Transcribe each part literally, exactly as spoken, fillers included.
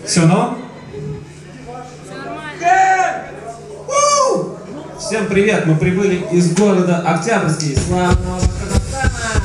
Все, ну? Всем привет! Мы прибыли из города Октябрьский, славного Казахстана!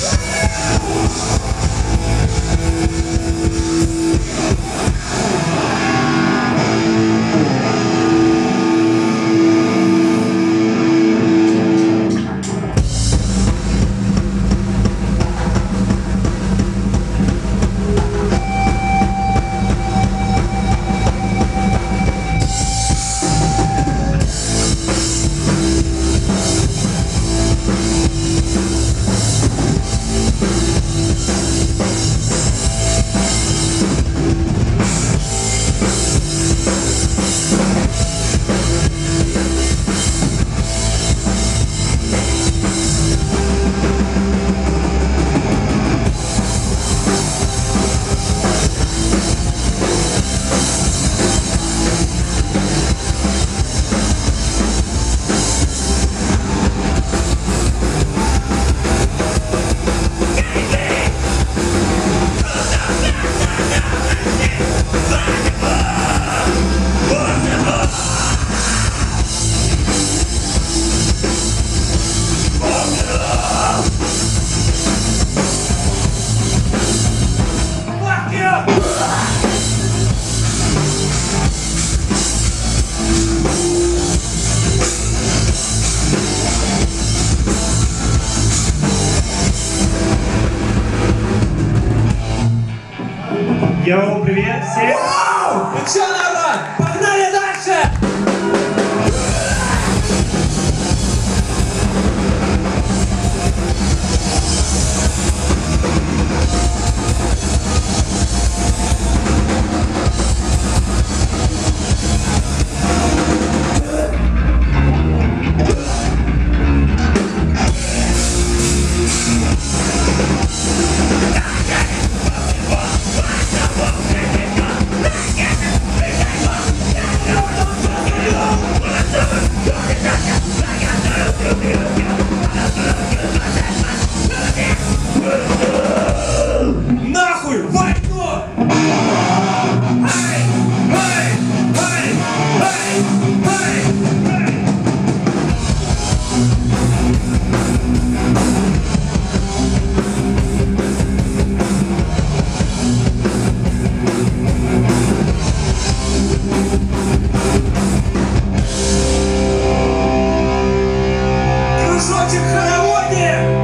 Йоу, привет всем! Вау! Ну чё, народ? Погнали дальше! Нахуй войну! Эй! Эй! Эй! Эй! Эй! Эй! Кружочек хороводе!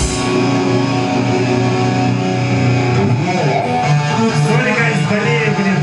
Только из Болея,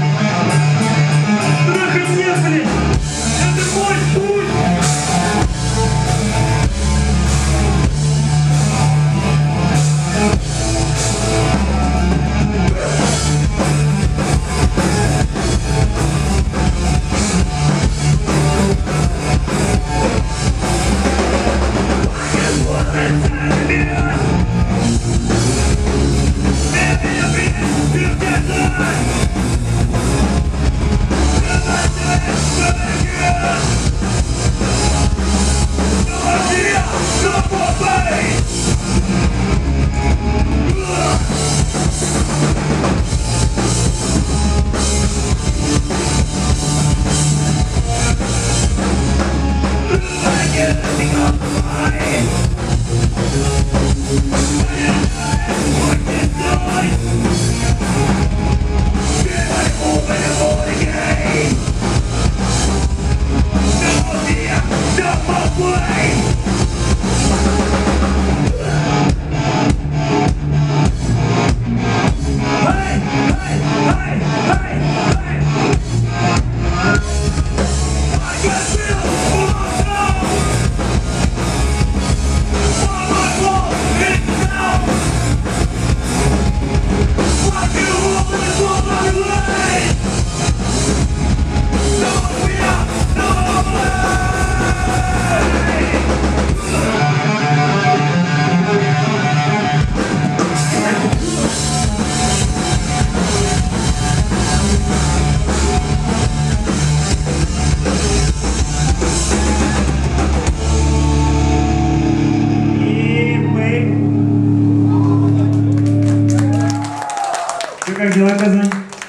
как дела, Казань?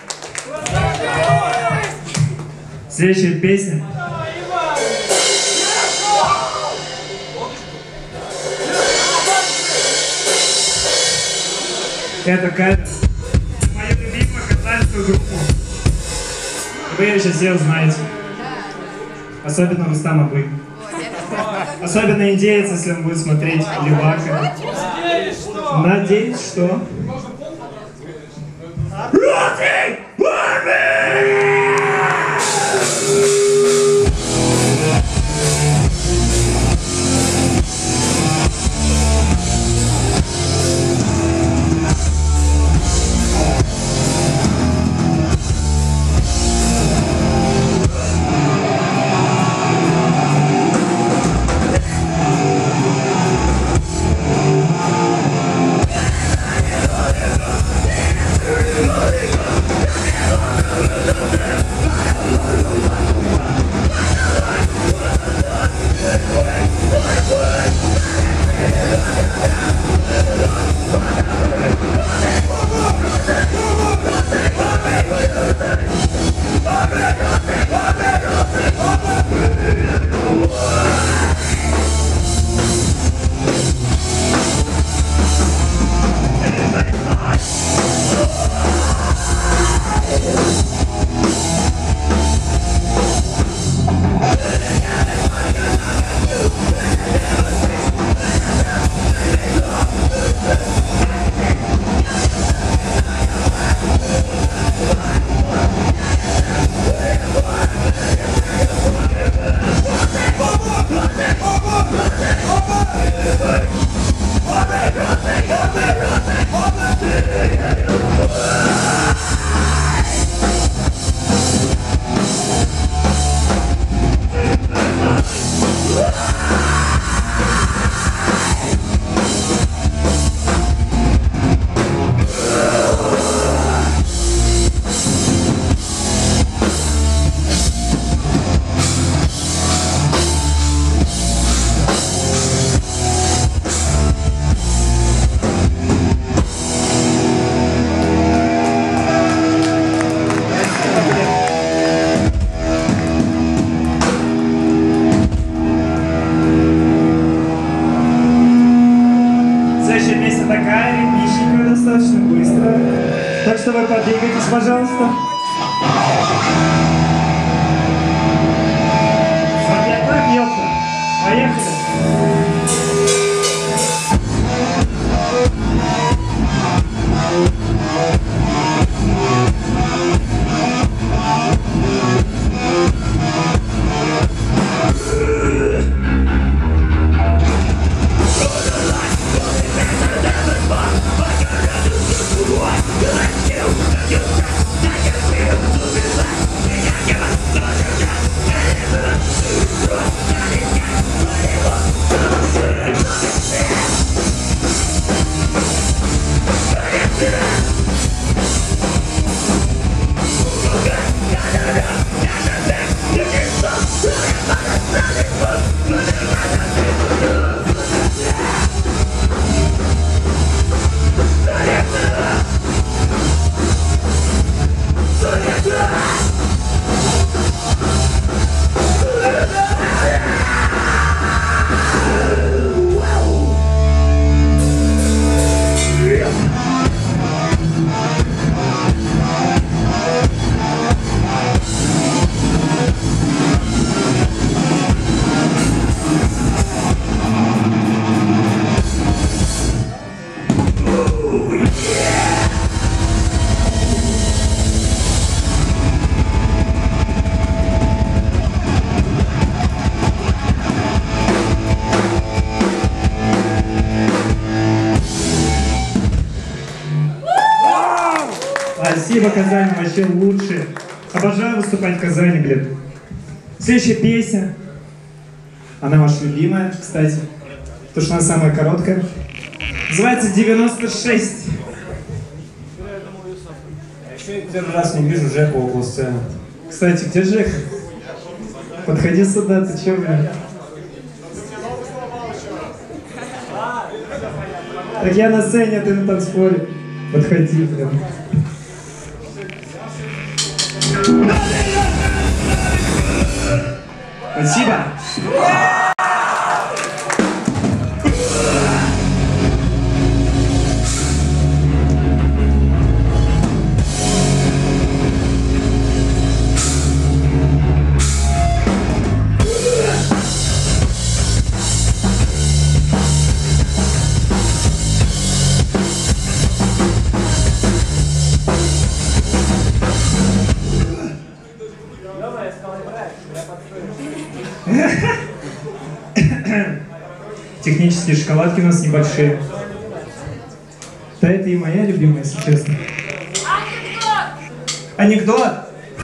Следующая песня. Это кавер. Мою любимую казанскую группу. Вы ее сейчас все узнаете. Особенно Рустам Абы. Особенно индеец, если он будет смотреть Левака. Надеюсь, что... Так что вы подвигайтесь, пожалуйста. Вот так, ёпта. Поехали. Спасибо, Казань, вообще лучше. Обожаю выступать в Казани, блин. Следующая песня. Она ваша любимая, кстати. Потому что она самая короткая. Называется девяносто шесть. А еще я первый раз не вижу Жеку около сцены. Кстати, где Жека? Подходи сюда, ты че, блин? Так я на сцене, а ты на танцполе. Подходи, блин. Спасибо. Технические шоколадки у нас небольшие. Да это и моя любимая, если честно. Анекдот! Анекдот?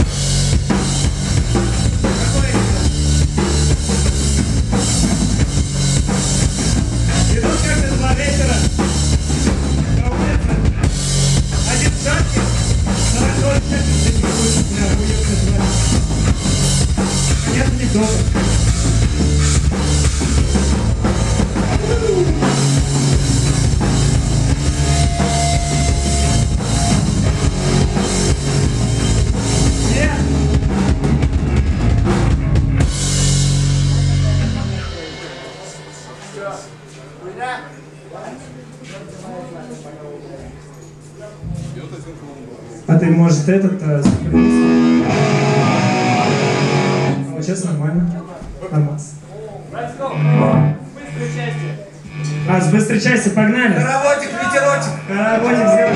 Идут как-то два ветера по улице. Один в шапке, второй в шапке, не хочет, бля, уехать звать. Нет анекдота. А ты, может, этот... А, вот сейчас нормально. Нормально. А, с быстрой части погнали. Хороводик, ветерочек. Хороводик сделай.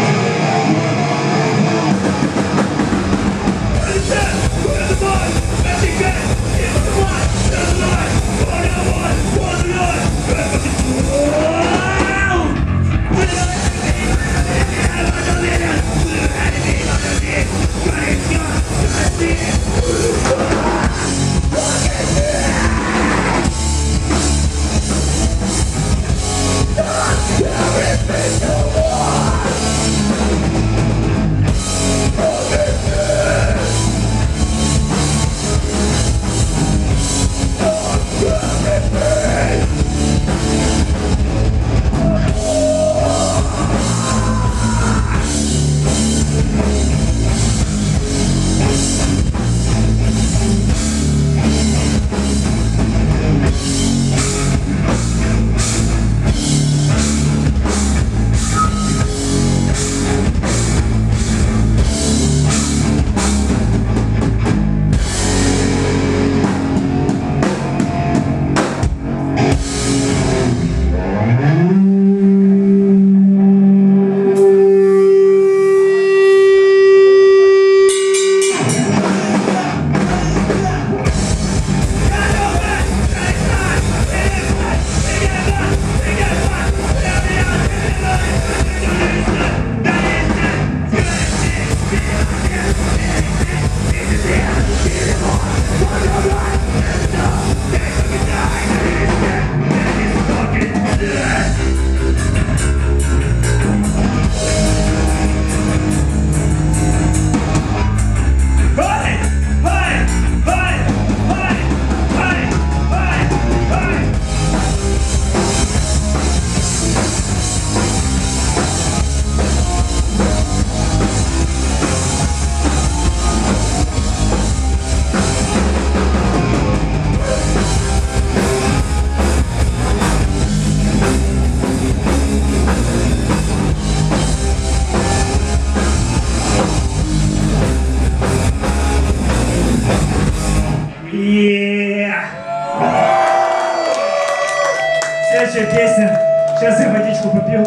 Следующая песня. Сейчас я водичку попью.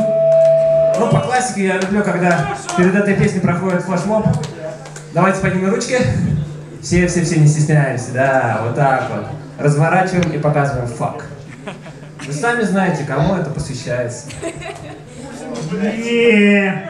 Ну, по классике я люблю, когда перед этой песней проходит флешмоб. Давайте поднимем ручки. Все-все-все, не стесняемся. Да, вот так вот. Разворачиваем и показываем фак. Вы сами знаете, кому это посвящается. Yeah.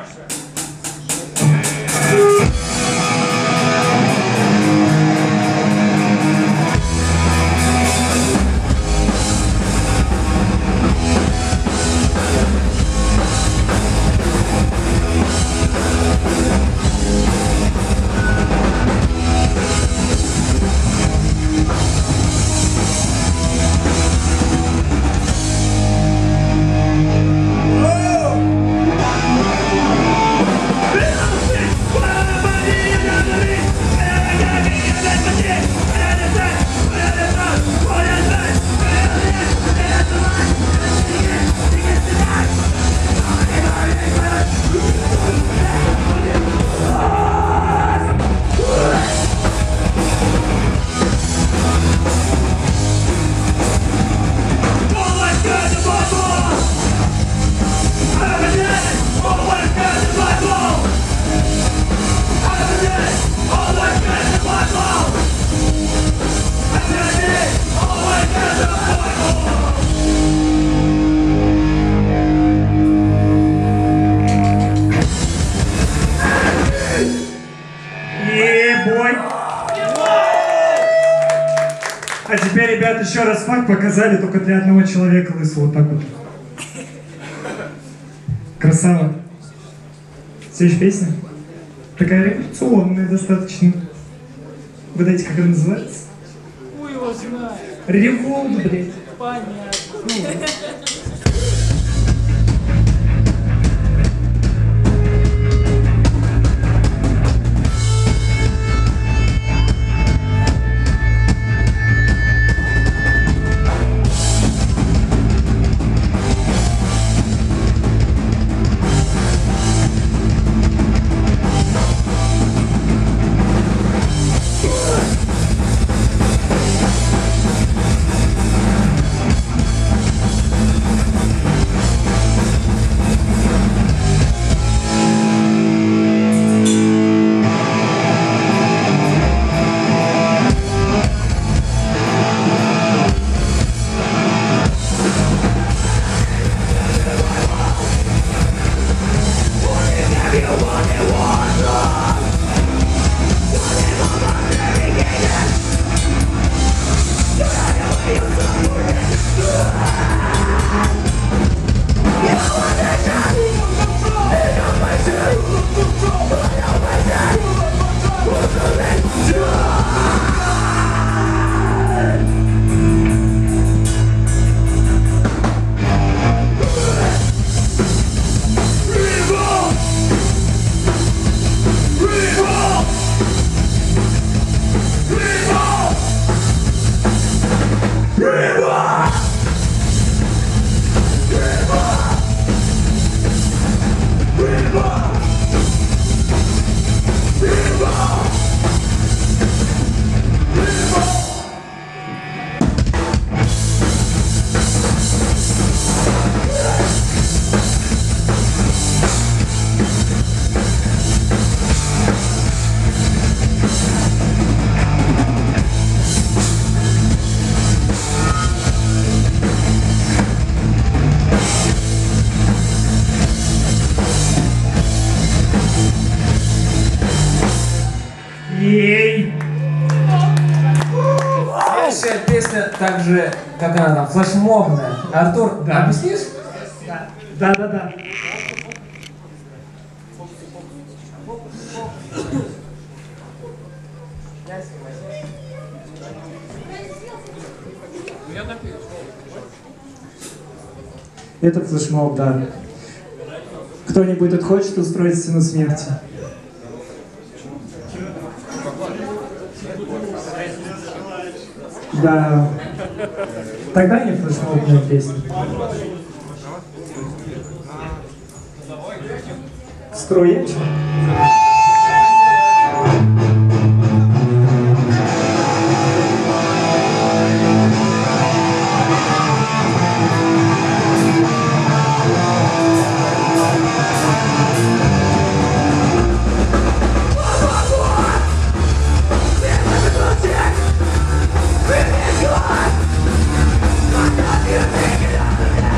А теперь, ребят, еще раз факт показали только для одного человека лысого. Вот так вот. Красава. Следующая песня. Такая революционная достаточно. Вы знаете, как она называется? Ой, его знаю. Револт, блядь. Понятно. Следующая песня также, как она там, флешмобная. Артур, Да. объяснишь? Да, да, да. Это флешмоб, да. Кто-нибудь тут хочет устроить стену смерти? Да. Тогда не флешмобная песня. Строечка.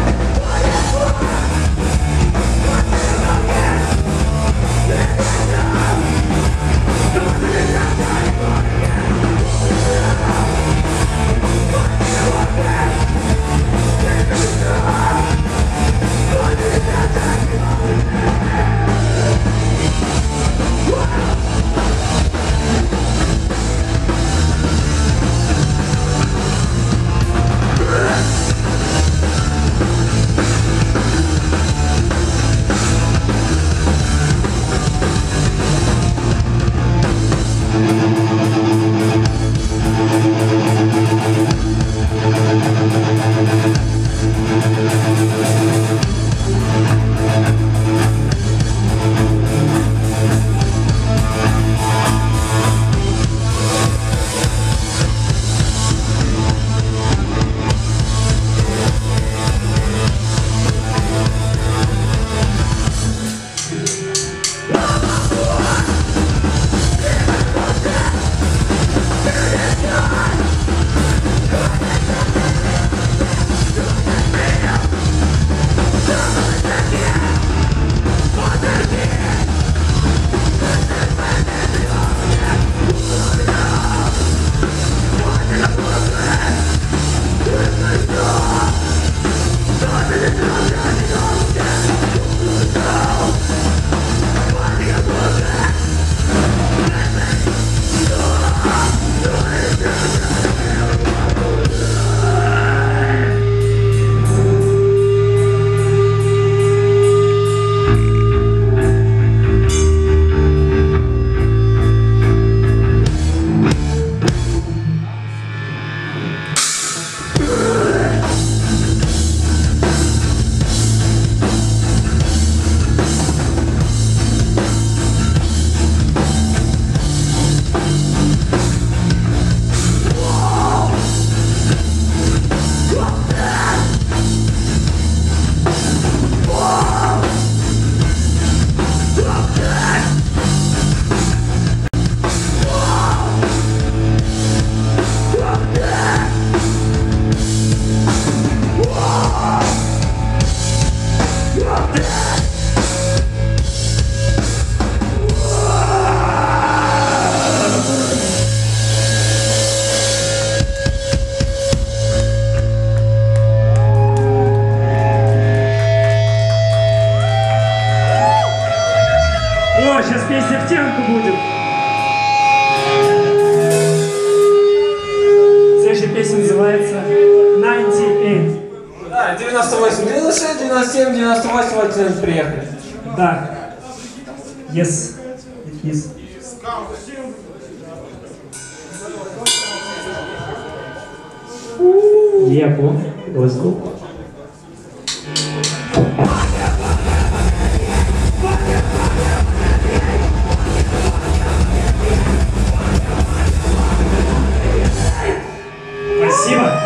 Yeah. сейчас песня в темку будет. Следующая песня называется девяносто восемь. Да, девяносто восемь, девяносто шесть, девяносто семь, девяносто восемь, вот приехали. Да. Yes. Yes. Yeah, boy. Let's go. Спасибо.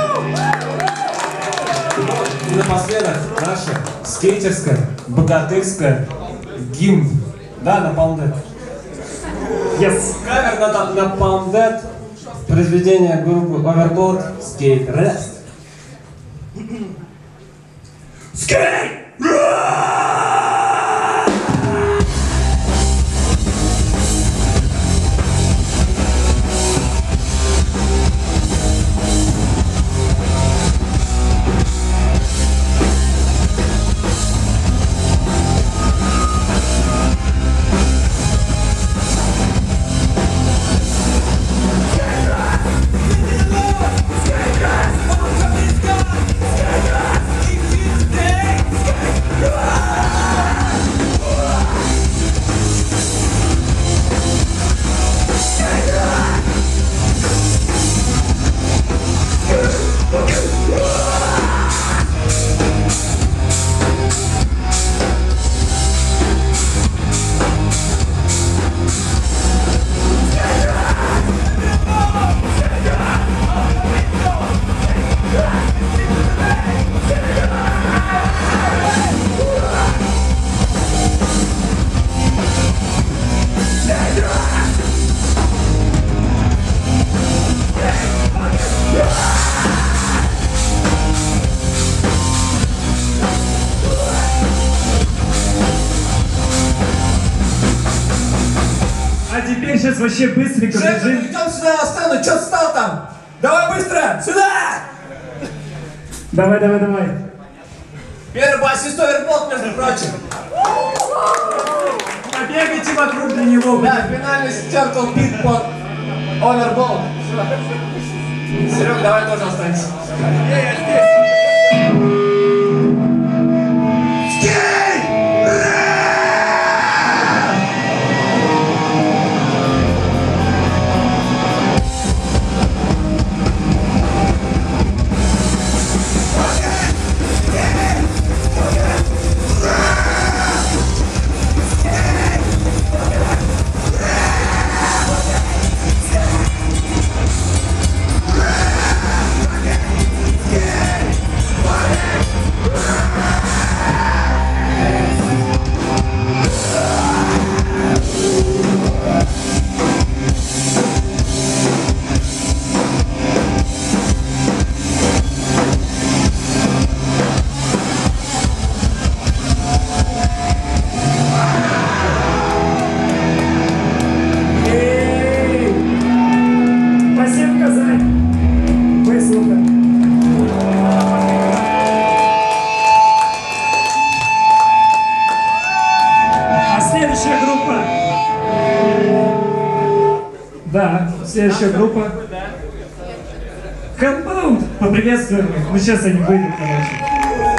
И напоследок наша скейтерская, богатырская гимн. Да, на Palm Dead. Yes. Кавер на, на Palm Dead. Произведение группы Overload Skate Rest. Skate! А теперь сейчас вообще быстренько Жека, бежим. идем сюда, остану, что встал там? Давай быстро, сюда! Давай, давай, давай. Первый басист Overload, между прочим. Побегайте вокруг для него. Да, финальный Circle Pit под Overload. Серега, давай тоже останься. Я здесь. Да, следующая группа. Compound. Поприветствуем их. Ну сейчас они выйдут, короче.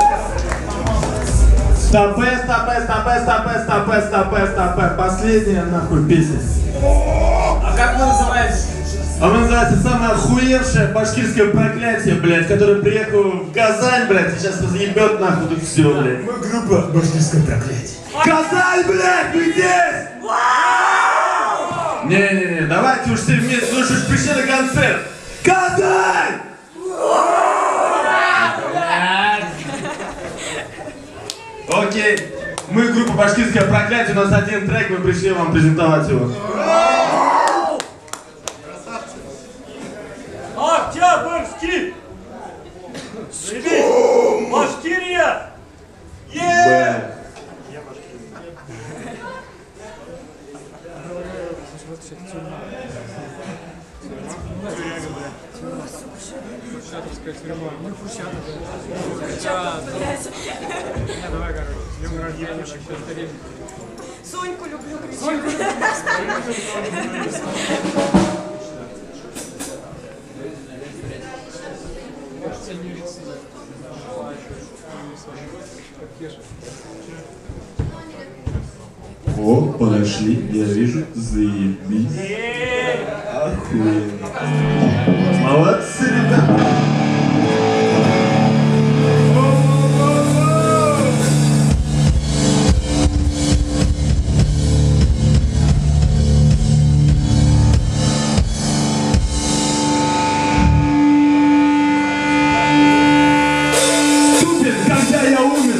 Стопе, стопе, стопе, стопе, стопе, стопе, стопе. Последняя нахуй песня. А как вы называетесь? А мы называется самое охуевшее башкирское проклятие, блядь, которое приехало в Казань, блядь, и сейчас разъебет нахуй тут все, блядь. Мы группа башкирское проклятие. Казань, блядь, вы здесь? Не-не-не, давайте уж все вместе, ну что ж пришли на концерт. Казань! Окей, мы группа башкирское проклятие, у нас один трек, мы пришли вам презентовать его. Октябрьский! Заебись! Башкирия! Е! Давай, короче, Соньку люблю, кричу. О, подошли, я вижу, заебись. Охуенно. Молодцы, ребята. Супер, когда я умер.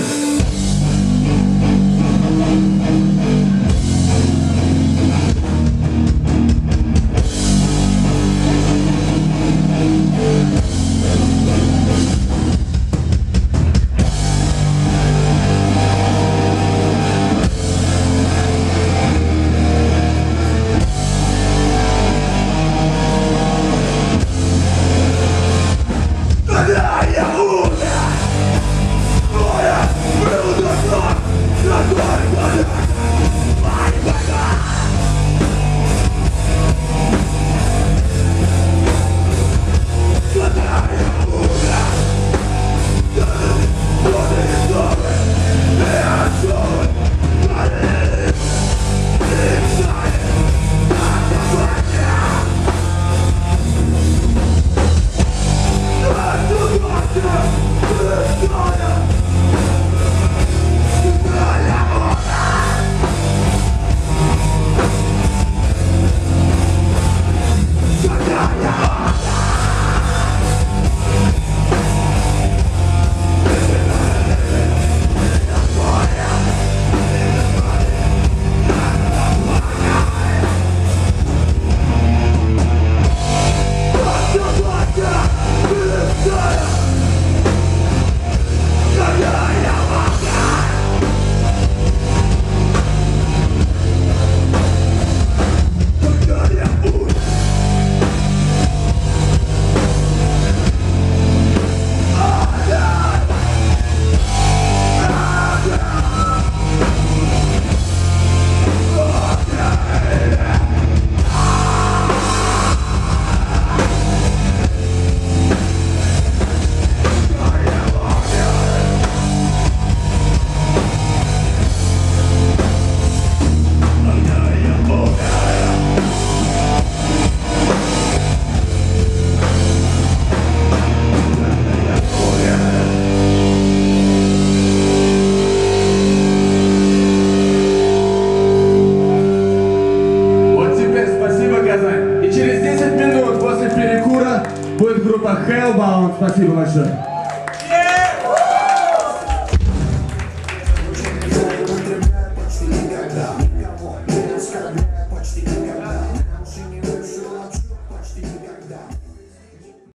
Когда я умер, моя трудно, какой года, мои бога. Когда я умер, годы истории, и отцовы, мои личные наказания. И через десять минут после перекура будет группа Hellbound. Спасибо большое. Никогда никого не оставляй.